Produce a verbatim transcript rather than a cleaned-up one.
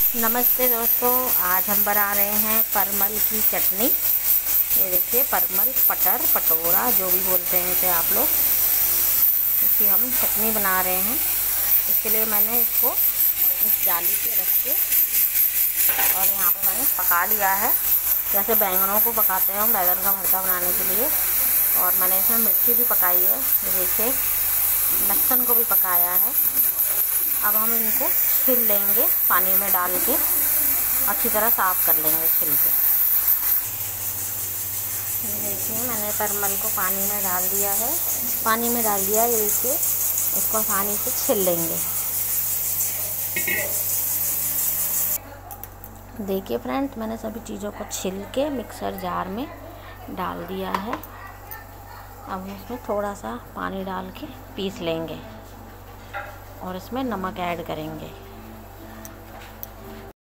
नमस्ते दोस्तों, आज हम बना रहे हैं परमल की चटनी। ये देखिए, परमल, पटर, पटोरा जो भी बोलते हैं इसे आप लोग, इसकी हम चटनी बना रहे हैं। इसके लिए मैंने इसको इस जाली पे रख के और यहाँ पे मैंने पका लिया है, जैसे बैंगनों को पकाते हैं हम बैंगन का भरता बनाने के लिए। और मैंने इसमें मिर्ची भी पकाई है, ये देखिए, लहसुन को भी पकाया है। अब हम इनको छिल लेंगे, पानी में डाल के अच्छी तरह साफ़ कर लेंगे छिल के। देखिए, मैंने परमल को पानी में डाल दिया है, पानी में डाल दिया ये देखिए, इसको आसानी से छिल लेंगे। देखिए फ्रेंड्स, मैंने सभी चीज़ों को छिल के मिक्सर जार में डाल दिया है। अब हम इसमें थोड़ा सा पानी डाल के पीस लेंगे और इसमें नमक ऐड करेंगे।